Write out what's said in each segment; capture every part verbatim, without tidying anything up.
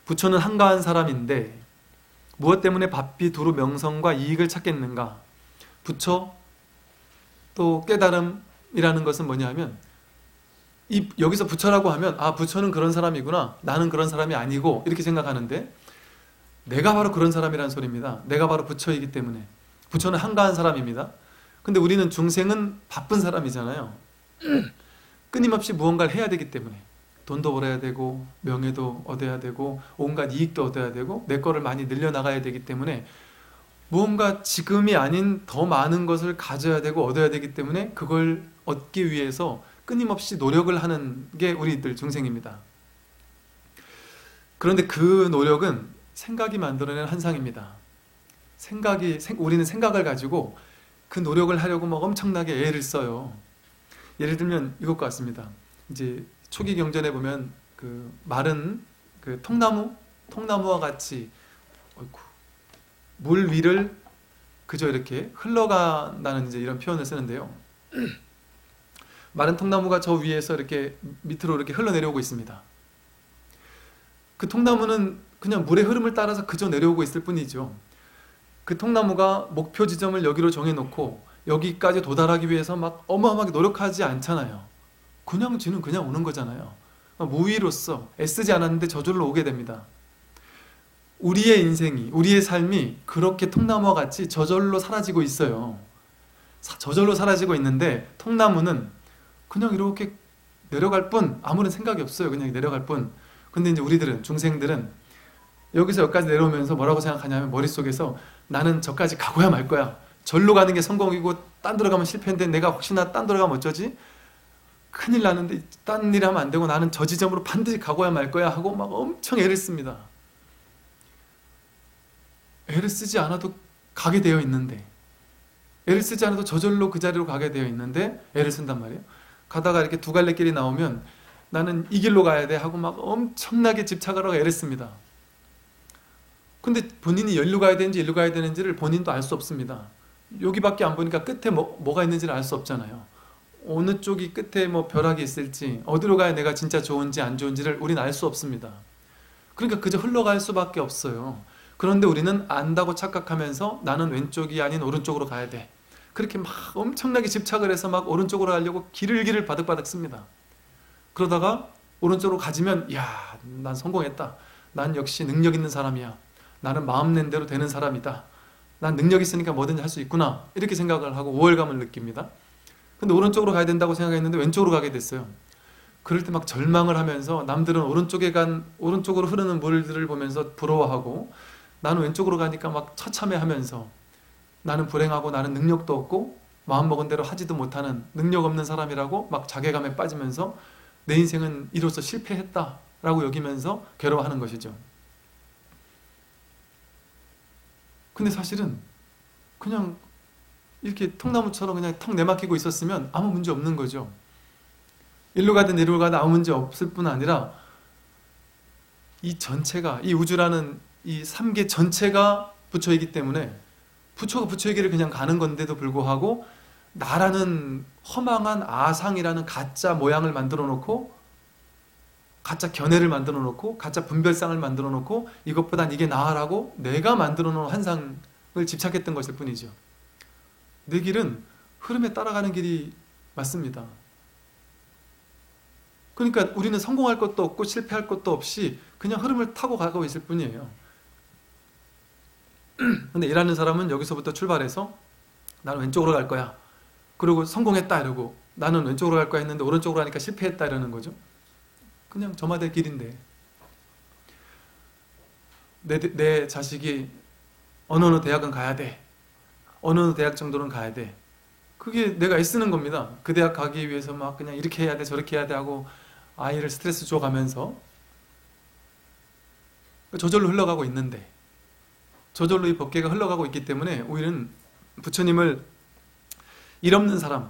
부처는 한가한 사람인데 무엇 때문에 바삐 두루 명성과 이익을 찾겠는가? 부처 또 깨달음이라는 것은 뭐냐 하면 이 여기서 부처라고 하면 아 부처는 그런 사람이구나, 나는 그런 사람이 아니고 이렇게 생각하는데, 내가 바로 그런 사람이라는 소리입니다. 내가 바로 부처이기 때문에. 부처는 한가한 사람입니다. 근데 우리는 중생은 바쁜 사람이잖아요. 끊임없이 무언가를 해야 되기 때문에 돈도 벌어야 되고 명예도 얻어야 되고 온갖 이익도 얻어야 되고 내 거를 많이 늘려나가야 되기 때문에 무언가 지금이 아닌 더 많은 것을 가져야 되고 얻어야 되기 때문에 그걸 얻기 위해서 끊임없이 노력을 하는 게 우리들 중생입니다. 그런데 그 노력은 생각이 만들어낸 환상입니다. 생각이, 우리는 생각을 가지고 그 노력을 하려고 막 엄청나게 애를 써요. 예를 들면 이것과 같습니다. 이제 초기 경전에 보면 그 마른 그 통나무, 통나무와 같이 어이쿠, 물 위를 그저 이렇게 흘러간다는 이제 이런 표현을 쓰는데요. 마른 통나무가 저 위에서 이렇게 밑으로 이렇게 흘러내려오고 있습니다. 그 통나무는 그냥 물의 흐름을 따라서 그저 내려오고 있을 뿐이죠. 그 통나무가 목표 지점을 여기로 정해놓고 여기까지 도달하기 위해서 막 어마어마하게 노력하지 않잖아요. 그냥 지는 그냥 오는 거잖아요. 무위로서 애쓰지 않았는데 저절로 오게 됩니다. 우리의 인생이, 우리의 삶이 그렇게 통나무와 같이 저절로 사라지고 있어요. 저절로 사라지고 있는데 통나무는 그냥 이렇게 내려갈 뿐, 아무런 생각이 없어요. 그냥 내려갈 뿐. 근데 이제 우리들은, 중생들은 여기서 여기까지 내려오면서 뭐라고 생각하냐면 머릿속에서 나는 저까지 가고야 말 거야. 절로 가는 게 성공이고 딴 데로 가면 실패인데 내가 혹시나 딴 데로 가면 어쩌지? 큰일 나는데 딴 일 하면 안 되고 나는 저 지점으로 반드시 가고야 말 거야 하고 막 엄청 애를 씁니다. 애를 쓰지 않아도 가게 되어 있는데, 애를 쓰지 않아도 저절로 그 자리로 가게 되어 있는데 애를 쓴단 말이에요. 가다가 이렇게 두 갈래 길이 나오면 나는 이 길로 가야 돼 하고 막 엄청나게 집착하라고 애를 씁니다. 근데 본인이 여기로 가야 되는지 일로 가야 되는지를 본인도 알 수 없습니다. 여기밖에 안 보니까 끝에 뭐, 뭐가 있는지를 알 수 없잖아요. 어느 쪽이 끝에 뭐 벼락이 있을지, 어디로 가야 내가 진짜 좋은지 안 좋은지를 우리는 알 수 없습니다. 그러니까 그저 흘러갈 수밖에 없어요. 그런데 우리는 안다고 착각하면서 나는 왼쪽이 아닌 오른쪽으로 가야 돼. 그렇게 막 엄청나게 집착을 해서 막 오른쪽으로 가려고 길을 길을 바득바득 씁니다. 그러다가 오른쪽으로 가지면 야, 난 성공했다. 난 역시 능력 있는 사람이야. 나는 마음 낸 대로 되는 사람이다. 난 능력 있으니까 뭐든지 할 수 있구나. 이렇게 생각을 하고 우월감을 느낍니다. 근데 오른쪽으로 가야 된다고 생각했는데 왼쪽으로 가게 됐어요. 그럴 때 막 절망을 하면서 남들은 오른쪽에 간 오른쪽으로 흐르는 물들을 보면서 부러워하고 나는 왼쪽으로 가니까 막 처참해하면서 나는 불행하고 나는 능력도 없고 마음먹은 대로 하지도 못하는 능력 없는 사람이라고 막 자괴감에 빠지면서 내 인생은 이로써 실패했다라고 여기면서 괴로워하는 것이죠. 근데 사실은 그냥 이렇게 통나무처럼 그냥 턱 내막히고 있었으면 아무 문제 없는 거죠. 일로 가든 이리로 가든 아무 문제 없을 뿐 아니라 이 전체가, 이 우주라는 이 삼계 전체가 부처이기 때문에 부처가 부처의 길을 그냥 가는 건데도 불구하고 나라는 허망한 아상이라는 가짜 모양을 만들어 놓고 가짜 견해를 만들어 놓고 가짜 분별상을 만들어 놓고 이것보단 이게 나아라고 내가 만들어 놓은 환상을 집착했던 것일 뿐이죠. 내 길은 흐름에 따라가는 길이 맞습니다. 그러니까 우리는 성공할 것도 없고 실패할 것도 없이 그냥 흐름을 타고 가고 있을 뿐이에요. 근데 일하는 사람은 여기서부터 출발해서 나는 왼쪽으로 갈 거야. 그리고 성공했다 이러고 나는 왼쪽으로 갈 거야 했는데 오른쪽으로 가니까 실패했다 이러는 거죠. 그냥 저마다의 길인데 내, 내 자식이 어느 어느 대학은 가야 돼. 어느 어느 대학 정도는 가야 돼. 그게 내가 애쓰는 겁니다. 그 대학 가기 위해서 막 그냥 이렇게 해야 돼 저렇게 해야 돼 하고 아이를 스트레스 줘가면서 저절로 흘러가고 있는데 저절로 이 법계가 흘러가고 있기 때문에 우리는 부처님을 일 없는 사람,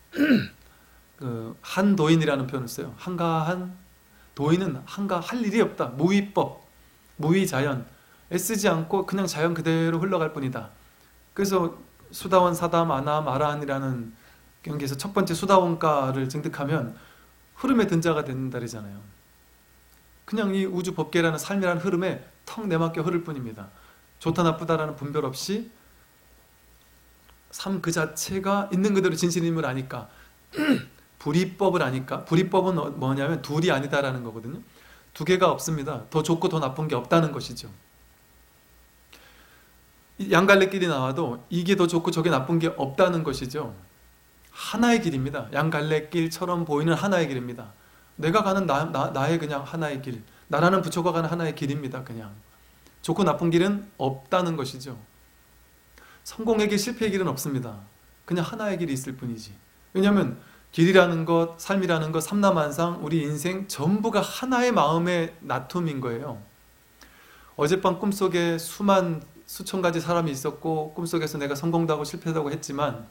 그 한도인이라는 표현을 써요. 한가한 도인은 한가할 일이 없다. 무위법, 무위자연, 애쓰지 않고 그냥 자연 그대로 흘러갈 뿐이다. 그래서 수다원, 사담, 아남, 아라한이라는 경기에서 첫 번째 수다원가를 증득하면 흐름의 등자가 된다잖아요. 그냥 이 우주 법계라는 삶이라는 흐름에 턱 내맡겨 흐를 뿐입니다. 좋다 나쁘다라는 분별 없이 삶 그 자체가 있는 그대로 진실임을 아니까 불이법을 아니까. 불이법은 뭐냐면 둘이 아니다라는 거거든요. 두 개가 없습니다. 더 좋고 더 나쁜 게 없다는 것이죠. 양갈래길이 나와도 이게 더 좋고 저게 나쁜 게 없다는 것이죠. 하나의 길입니다. 양갈래길처럼 보이는 하나의 길입니다. 내가 가는 나, 나, 나의 그냥 하나의 길, 나라는 부처가 가는 하나의 길입니다. 그냥 좋고 나쁜 길은 없다는 것이죠. 성공의 길, 실패의 길은 없습니다. 그냥 하나의 길이 있을 뿐이지. 왜냐하면 길이라는 것, 삶이라는 것, 삼라만상, 우리 인생 전부가 하나의 마음의 나툼인 거예요. 어젯밤 꿈속에 수만 수천 가지 사람이 있었고 꿈속에서 내가 성공도 하고 실패도 하고 했지만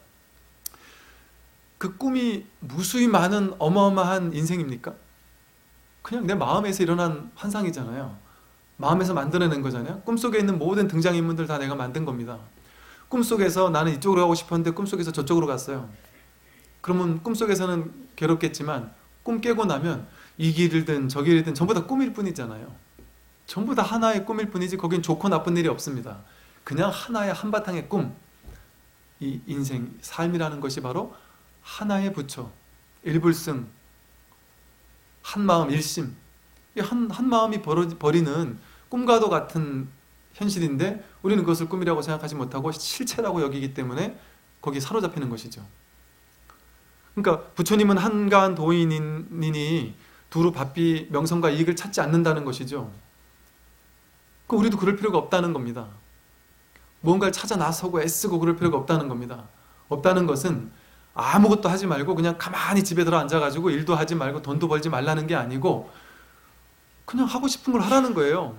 그 꿈이 무수히 많은 어마어마한 인생입니까? 그냥 내 마음에서 일어난 환상이잖아요. 마음에서 만들어낸 거잖아요. 꿈속에 있는 모든 등장인물들 다 내가 만든 겁니다. 꿈속에서 나는 이쪽으로 가고 싶었는데 꿈속에서 저쪽으로 갔어요. 그러면 꿈속에서는 괴롭겠지만 꿈 깨고 나면 이 길이든 저 길이든 전부 다 꿈일 뿐이잖아요. 전부 다 하나의 꿈일 뿐이지 거긴 좋고 나쁜 일이 없습니다. 그냥 하나의 한바탕의 꿈. 이 인생, 삶이라는 것이 바로 하나의 부처, 일불승, 한마음 일심. 이 한, 한 마음이 벌어, 버리는 꿈과도 같은 현실인데 우리는 그것을 꿈이라고 생각하지 못하고 실체라고 여기기 때문에 거기에 사로잡히는 것이죠. 그러니까 부처님은 한가한 도인이니 두루 바삐 명성과 이익을 찾지 않는다는 것이죠. 그 우리도 그럴 필요가 없다는 겁니다. 뭔가를 찾아 나서고 애쓰고 그럴 필요가 없다는 겁니다. 없다는 것은 아무것도 하지 말고 그냥 가만히 집에 들어 앉아가지고 일도 하지 말고 돈도 벌지 말라는 게 아니고 그냥 하고 싶은 걸 하라는 거예요.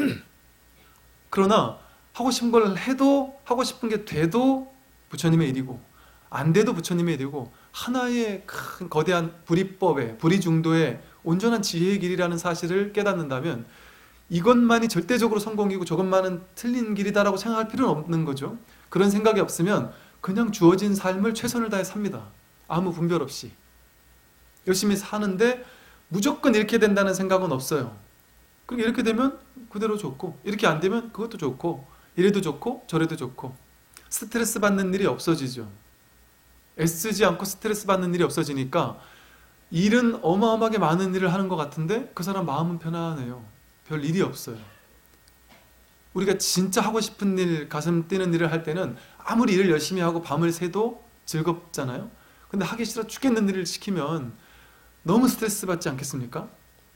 그러나 하고 싶은 걸 해도 하고 싶은 게 돼도 부처님의 일이고 안 돼도 부처님의 일이고 하나의 큰 거대한 불이법의 불이중도의 온전한 지혜의 길이라는 사실을 깨닫는다면 이것만이 절대적으로 성공이고 저것만은 틀린 길이다라고 생각할 필요는 없는 거죠. 그런 생각이 없으면 그냥 주어진 삶을 최선을 다해 삽니다. 아무 분별 없이. 열심히 사는데 무조건 이렇게 된다는 생각은 없어요. 그리고 이렇게 되면 그대로 좋고 이렇게 안 되면 그것도 좋고 이래도 좋고 저래도 좋고 스트레스 받는 일이 없어지죠. 애쓰지 않고 스트레스 받는 일이 없어지니까 일은 어마어마하게 많은 일을 하는 것 같은데 그 사람 마음은 편안해요. 별 일이 없어요. 우리가 진짜 하고 싶은 일, 가슴 뛰는 일을 할 때는 아무리 일을 열심히 하고 밤을 새도 즐겁잖아요. 근데 하기 싫어 죽겠는 일을 시키면 너무 스트레스 받지 않겠습니까?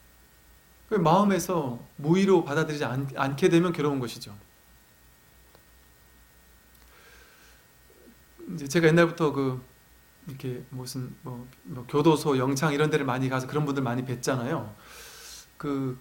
마음에서 무의로 받아들이지 않, 않게 되면 괴로운 것이죠. 이제 제가 옛날부터 그 이렇게 무슨 뭐, 뭐 교도소, 영창 이런 데를 많이 가서 그런 분들 많이 뵀잖아요. 그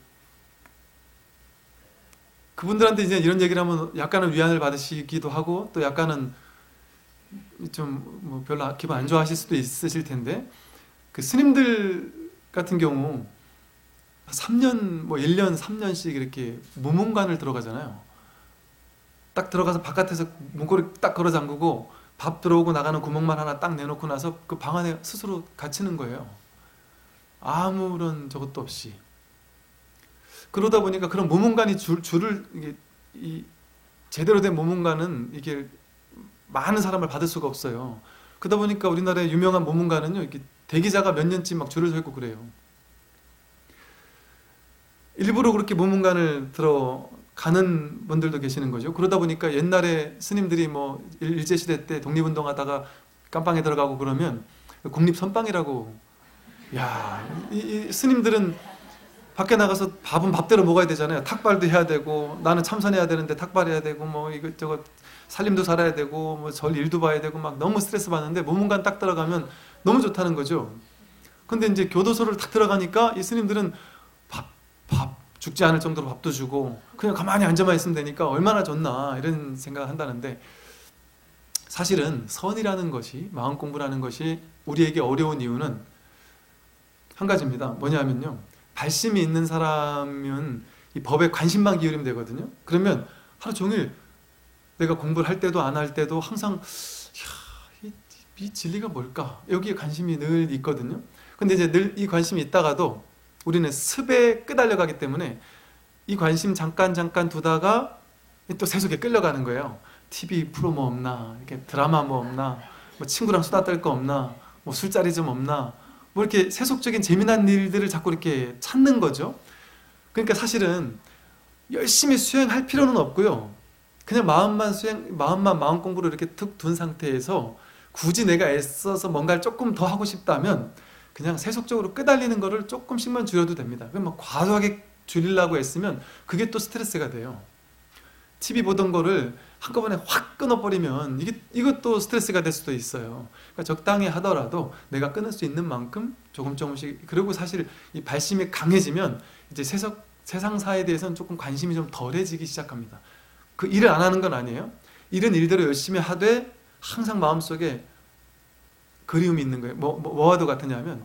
그분들한테 이제 이런 얘기를 하면 약간은 위안을 받으시기도 하고 또 약간은 좀 뭐 별로 기분 안 좋아하실 수도 있으실 텐데 그 스님들 같은 경우 삼 년, 뭐 일 년, 삼 년씩 이렇게 무문관을 들어가잖아요. 딱 들어가서 바깥에서 문고리 딱 걸어 잠그고 밥 들어오고 나가는 구멍만 하나 딱 내놓고 나서 그 방 안에 스스로 갇히는 거예요. 아무런 저것도 없이. 그러다 보니까 그런 무문관이 줄, 줄을 이게 이 제대로 된 무문관은 이게 많은 사람을 받을 수가 없어요. 그러다 보니까 우리나라의 유명한 무문관은요, 이렇게 대기자가 몇 년쯤 막 줄을 서 있고 그래요. 일부러 그렇게 무문관을 들어가는 분들도 계시는 거죠. 그러다 보니까 옛날에 스님들이 뭐 일제시대 때 독립운동하다가 깜빵에 들어가고 그러면 국립선빵이라고. 야, 이, 이 스님들은 밖에 나가서 밥은 밥대로 먹어야 되잖아요. 탁발도 해야 되고 나는 참선해야 되는데 탁발해야 되고 뭐 이것저것 살림도 살아야 되고 뭐 절 일도 봐야 되고 막 너무 스트레스 받는데 무문관 딱 들어가면 너무 좋다는 거죠. 근데 이제 교도소를 딱 들어가니까 이 스님들은 밥, 밥 죽지 않을 정도로 밥도 주고 그냥 가만히 앉아만 있으면 되니까 얼마나 좋나 이런 생각을 한다는데 사실은 선이라는 것이 마음 공부라는 것이 우리에게 어려운 이유는 한 가지입니다. 뭐냐면요. 발심이 있는 사람은 이 법에 관심만 기울이면 되거든요. 그러면 하루 종일 내가 공부를 할 때도 안 할 때도 항상 야, 이, 이 진리가 뭘까? 여기에 관심이 늘 있거든요. 근데 이제 늘 이 관심이 있다가도 우리는 습에 끄달려 가기 때문에 이 관심 잠깐 잠깐 두다가 또 세속에 끌려가는 거예요. 티비 프로 뭐 없나, 이렇게 드라마 뭐 없나, 뭐 친구랑 수다 떨 거 없나, 뭐 술자리 좀 없나, 뭐 이렇게 세속적인 재미난 일들을 자꾸 이렇게 찾는 거죠. 그러니까 사실은 열심히 수행할 필요는 없고요. 그냥 마음만 수행, 마음만 마음 공부를 이렇게 툭 둔 상태에서 굳이 내가 애써서 뭔가를 조금 더 하고 싶다면 그냥 세속적으로 끄달리는 거를 조금씩만 줄여도 됩니다. 그럼 막 과도하게 줄이려고 했으면 그게 또 스트레스가 돼요. 티비 보던 거를 한꺼번에 확 끊어버리면 이게, 이것도 스트레스가 될 수도 있어요. 그러니까 적당히 하더라도 내가 끊을 수 있는 만큼 조금 조금씩. 그리고 사실 이 발심이 강해지면 이제 세상, 세상사에 대해서는 조금 관심이 좀 덜해지기 시작합니다. 그 일을 안 하는 건 아니에요. 일은 일대로 열심히 하되 항상 마음속에 그리움이 있는 거예요. 뭐, 뭐, 뭐와도 같으냐면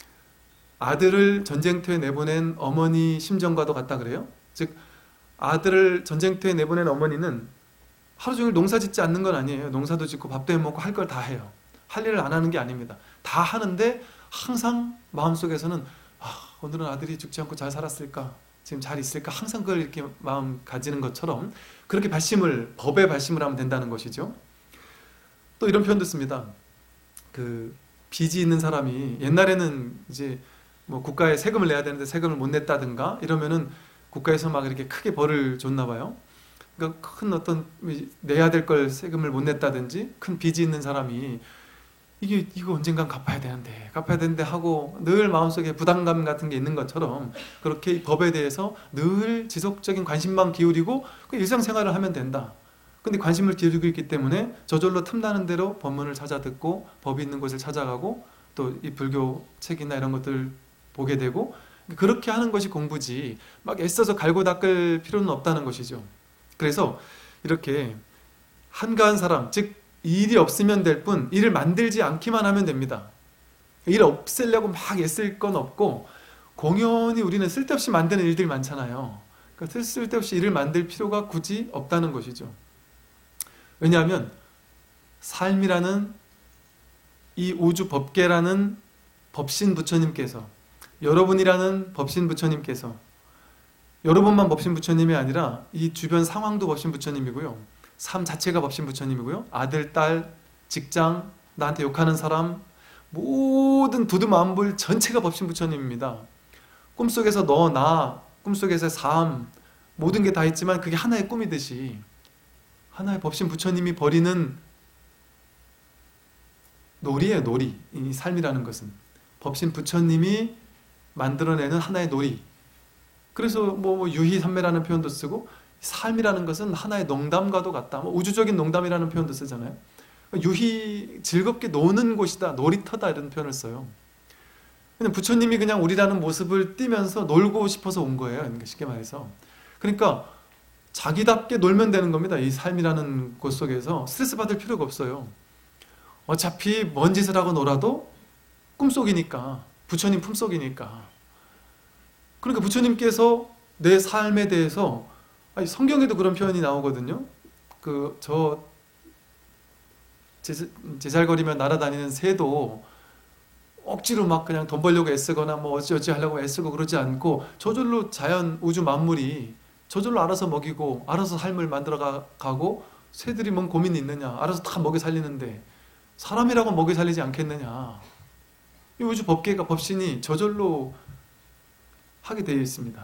아들을 전쟁터에 내보낸 어머니 심정과도 같다 그래요. 즉 아들을 전쟁터에 내보낸 어머니는 하루 종일 농사 짓지 않는 건 아니에요. 농사도 짓고 밥도 해먹고 할 걸 다 해요. 할 일을 안 하는 게 아닙니다. 다 하는데 항상 마음속에서는 아, 오늘은 아들이 죽지 않고 잘 살았을까? 지금 잘 있을까? 항상 그걸 이렇게 마음 가지는 것처럼 그렇게 발심을, 법의 발심을 하면 된다는 것이죠. 또 이런 표현도 씁니다. 그 빚이 있는 사람이 옛날에는 이제 뭐 국가에 세금을 내야 되는데 세금을 못 냈다든가 이러면은 국가에서 막 이렇게 크게 벌을 줬나 봐요. 그러니까 큰 어떤 내야 될 걸 세금을 못 냈다든지 큰 빚이 있는 사람이 이게 이거 언젠간 갚아야 되는데 갚아야 되는데 하고 늘 마음속에 부담감 같은 게 있는 것처럼 그렇게 이 법에 대해서 늘 지속적인 관심만 기울이고 그 일상생활을 하면 된다. 근데 관심을 기울이고 있기 때문에 저절로 틈나는 대로 법문을 찾아 듣고 법이 있는 곳을 찾아가고 또 이 불교 책이나 이런 것들 보게 되고 그렇게 하는 것이 공부지 막 애써서 갈고 닦을 필요는 없다는 것이죠. 그래서 이렇게 한가한 사람, 즉 일이 없으면 될 뿐 일을 만들지 않기만 하면 됩니다. 일 없애려고 막 애쓸 건 없고 공연히 우리는 쓸데없이 만드는 일들이 많잖아요. 그러니까 쓸데없이 일을 만들 필요가 굳이 없다는 것이죠. 왜냐하면 삶이라는 이 우주 법계라는 법신 부처님께서 여러분이라는 법신 부처님께서 여러분만 법신 부처님이 아니라 이 주변 상황도 법신 부처님이고요. 삶 자체가 법신 부처님이고요. 아들, 딸, 직장, 나한테 욕하는 사람 모든 두두만불 전체가 법신 부처님입니다. 꿈속에서 너, 나, 꿈속에서의 삶 모든 게 다 있지만 그게 하나의 꿈이듯이 하나의 법신 부처님이 버리는 놀이에요. 놀이. 이 삶이라는 것은 법신 부처님이 만들어내는 하나의 놀이. 그래서 뭐 유희삼매라는 표현도 쓰고 삶이라는 것은 하나의 농담과도 같다. 뭐 우주적인 농담이라는 표현도 쓰잖아요. 유희 즐겁게 노는 곳이다. 놀이터다 이런 표현을 써요. 그냥 부처님이 그냥 우리라는 모습을 띠면서 놀고 싶어서 온 거예요. 쉽게 말해서. 그러니까 자기답게 놀면 되는 겁니다. 이 삶이라는 곳 속에서 스트레스 받을 필요가 없어요. 어차피 뭔 짓을 하고 놀아도 꿈속이니까 부처님 품속이니까. 그러니까 부처님께서 내 삶에 대해서 아니, 성경에도 그런 표현이 나오거든요. 그 저 제잘거리며 날아다니는 새도 억지로 막 그냥 돈 벌려고 애쓰거나 뭐 어찌어찌 하려고 애쓰고 그러지 않고 저절로 자연 우주 만물이 저절로 알아서 먹이고 알아서 삶을 만들어 가고 새들이 뭔 고민이 있느냐 알아서 다 먹여 살리는데 사람이라고 먹여 살리지 않겠느냐. 이 우주 법계가 법신이 저절로 하게 되어 있습니다.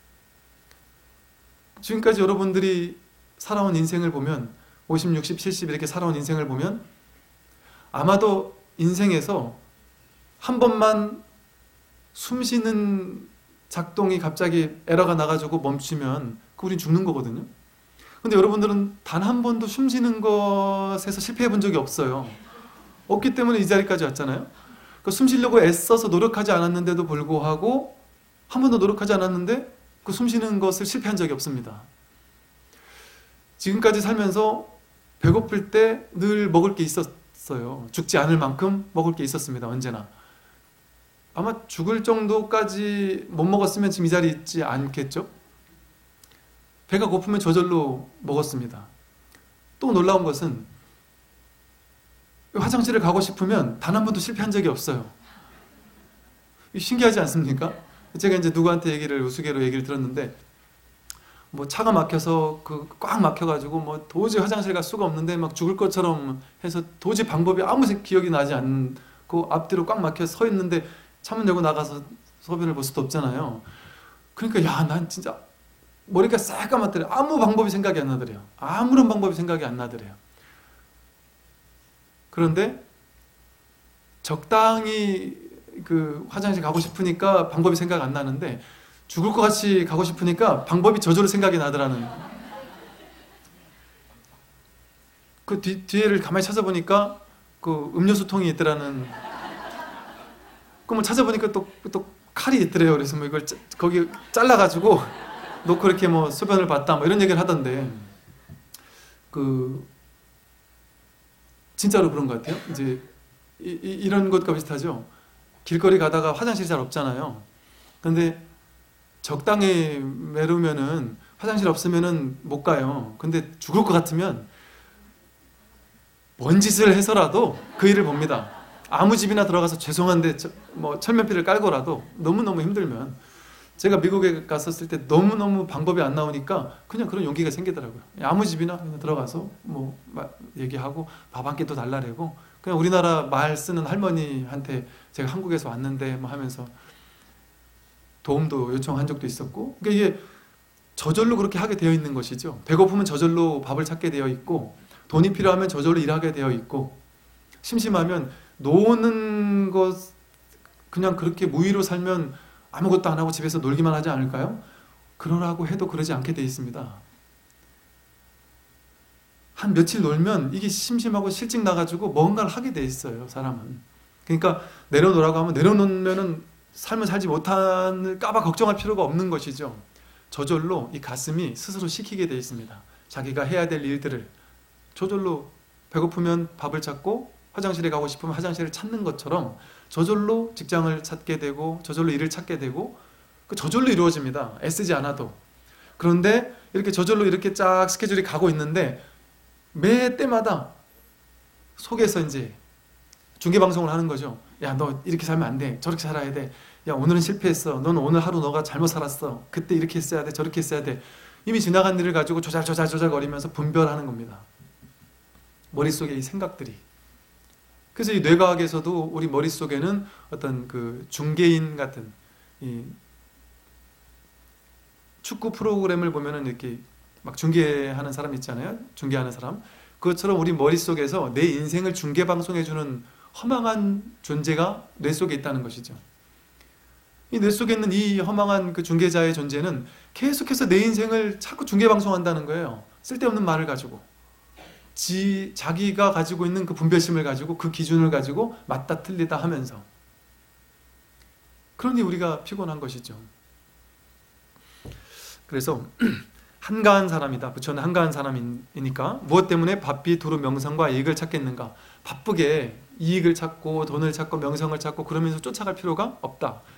지금까지 여러분들이 살아온 인생을 보면 오십, 육십, 칠십 이렇게 살아온 인생을 보면 아마도 인생에서 한 번만 숨 쉬는 작동이 갑자기 에러가 나가지고 멈추면 그 우린 죽는 거거든요. 근데 여러분들은 단 한 번도 숨 쉬는 것에서 실패해 본 적이 없어요. 없기 때문에 이 자리까지 왔잖아요. 그 숨 쉬려고 애써서 노력하지 않았는데도 불구하고 한 번도 노력하지 않았는데 그 숨 쉬는 것을 실패한 적이 없습니다. 지금까지 살면서 배고플 때 늘 먹을 게 있었어요. 죽지 않을 만큼 먹을 게 있었습니다. 언제나. 아마 죽을 정도까지 못 먹었으면 지금 이 자리에 있지 않겠죠? 배가 고프면 저절로 먹었습니다. 또 놀라운 것은 화장실을 가고 싶으면 단 한 번도 실패한 적이 없어요. 신기하지 않습니까? 제가 이제 누구한테 얘기를 우스개로 얘기를 들었는데 뭐 차가 막혀서 그 꽉 막혀가지고 뭐 도저히 화장실 갈 수가 없는데 막 죽을 것처럼 해서 도저히 방법이 아무 기억이 나지 않고 앞뒤로 꽉 막혀 서 있는데 차문 열고 나가서 소변을 볼 수도 없잖아요. 그러니까 야, 난 진짜 머리가 새까맣더래요. 아무 방법이 생각이 안 나더래요. 아무런 방법이 생각이 안 나더래요. 그런데 적당히 그 화장실 가고 싶으니까 방법이 생각 안 나는데 죽을 것 같이 가고 싶으니까 방법이 저절로 생각이 나더라는. 그 뒤, 뒤에를 가만히 찾아보니까 그 음료수 통이 있더라는. 그럼 찾아보니까 또, 또 칼이 있더래요. 그래서 뭐 이걸 짜, 거기 잘라가지고 놓고 이렇게 뭐 소변을 봤다 뭐 이런 얘기를 하던데, 그 진짜로 그런 것 같아요. 이제 이, 이, 이런 것과 비슷하죠. 길거리 가다가 화장실이 잘 없잖아요. 근데 적당히 메르면은 화장실 없으면은 못 가요. 근데 죽을 것 같으면 뭔 짓을 해서라도 그 일을 봅니다. 아무 집이나 들어가서 죄송한데 저, 뭐 철면피를 깔고라도 너무너무 힘들면, 제가 미국에 갔었을 때 너무너무 방법이 안 나오니까 그냥 그런 용기가 생기더라고요. 아무 집이나 그냥 들어가서 뭐 얘기하고 밥 한 끼도 달라래고, 그냥 우리나라 말 쓰는 할머니한테 제가 한국에서 왔는데 뭐 하면서 도움도 요청한 적도 있었고, 그러니까 이게 저절로 그렇게 하게 되어 있는 것이죠. 배고프면 저절로 밥을 찾게 되어 있고, 돈이 필요하면 저절로 일하게 되어 있고, 심심하면 노는 것 그냥 그렇게 무의로 살면 아무것도 안 하고 집에서 놀기만 하지 않을까요? 그러라고 해도 그러지 않게 되어 있습니다. 한 며칠 놀면 이게 심심하고 실증 나가지고 뭔가를 하게 돼 있어요, 사람은. 그러니까 내려놓으라고 하면 내려놓으면은 삶을 살지 못할까봐 걱정할 필요가 없는 것이죠. 저절로 이 가슴이 스스로 시키게 돼 있습니다. 자기가 해야 될 일들을 저절로, 배고프면 밥을 찾고 화장실에 가고 싶으면 화장실을 찾는 것처럼 저절로 직장을 찾게 되고 저절로 일을 찾게 되고, 그 저절로 이루어집니다. 애쓰지 않아도. 그런데 이렇게 저절로 이렇게 쫙 스케줄이 가고 있는데 매 때마다 속에서 이제 중계방송을 하는 거죠. 야, 너 이렇게 살면 안 돼. 저렇게 살아야 돼. 야, 오늘은 실패했어. 넌 오늘 하루 너가 잘못 살았어. 그때 이렇게 했어야 돼. 저렇게 했어야 돼. 이미 지나간 일을 가지고 조잘조잘조잘 거리면서 분별하는 겁니다. 머릿속에 이 생각들이. 그래서 이 뇌과학에서도 우리 머릿속에는 어떤 그 중개인 같은, 이 축구 프로그램을 보면은 이렇게 막 중계하는 사람 있잖아요. 중계하는 사람. 그것처럼 우리 머릿속에서 내 인생을 중계방송해주는 허망한 존재가 뇌 속에 있다는 것이죠. 이 뇌 속에 있는 이 허망한 그 중계자의 존재는 계속해서 내 인생을 자꾸 중계방송한다는 거예요. 쓸데없는 말을 가지고. 지, 자기가 가지고 있는 그 분별심을 가지고 그 기준을 가지고 맞다 틀리다 하면서. 그러니 우리가 피곤한 것이죠. 그래서 한가한 사람이다. 부처는 한가한 사람이니까 무엇 때문에 바삐 두루 명성과 이익을 찾겠는가. 바쁘게 이익을 찾고 돈을 찾고 명성을 찾고 그러면서 쫓아갈 필요가 없다.